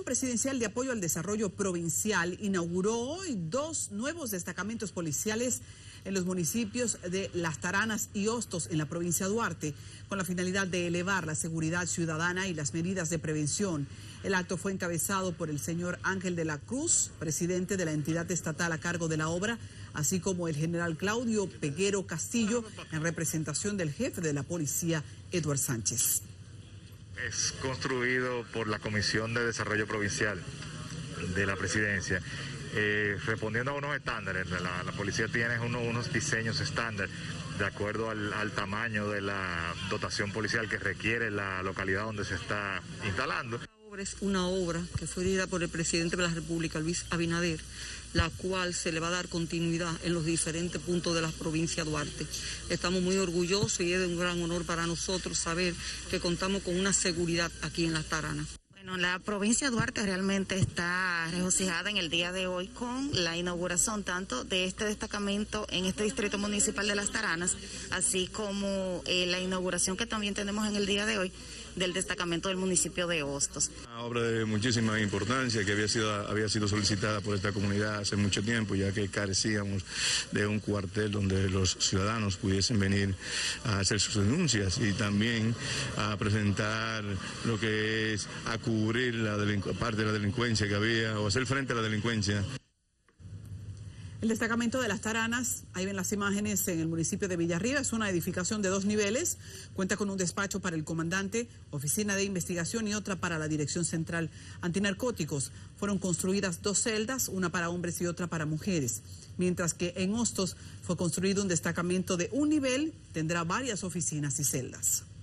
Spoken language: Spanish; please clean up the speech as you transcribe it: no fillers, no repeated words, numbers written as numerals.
Presidencial de Apoyo al Desarrollo Provincial inauguró hoy 2 nuevos destacamentos policiales en los municipios de Las Taranas y Hostos en la provincia de Duarte, con la finalidad de elevar la seguridad ciudadana y las medidas de prevención. El acto fue encabezado por el señor Ángel de la Cruz, presidente de la entidad estatal a cargo de la obra, así como el general Claudio Peguero Castillo, en representación del jefe de la policía, Eduard Sánchez. Es construido por la Comisión de Desarrollo Provincial de la Presidencia, respondiendo a unos estándares. La policía tiene unos diseños estándar de acuerdo al tamaño de la dotación policial que requiere la localidad donde se está instalando. Es una obra que fue dirigida por el presidente de la República, Luis Abinader, la cual se le va a dar continuidad en los diferentes puntos de la provincia de Duarte. Estamos muy orgullosos y es de un gran honor para nosotros saber que contamos con una seguridad aquí en Las Taranas. Bueno, la provincia de Duarte realmente está regocijada en el día de hoy con la inauguración tanto de este destacamento en este distrito municipal de Las Taranas, así como la inauguración que también tenemos en el día de hoy del destacamento del municipio de Hostos. Una obra de muchísima importancia que había sido solicitada por esta comunidad hace mucho tiempo, ya que carecíamos de un cuartel donde los ciudadanos pudiesen venir a hacer sus denuncias y también a presentar lo que es a cubrir parte de la delincuencia que había o hacer frente a la delincuencia. El destacamento de Las Taranas, ahí ven las imágenes, en el municipio de Villarriba, es una edificación de 2 niveles, cuenta con un despacho para el comandante, oficina de investigación y otra para la Dirección Central Antinarcóticos. Fueron construidas 2 celdas, una para hombres y otra para mujeres, mientras que en Hostos fue construido un destacamento de 1 nivel, tendrá varias oficinas y celdas.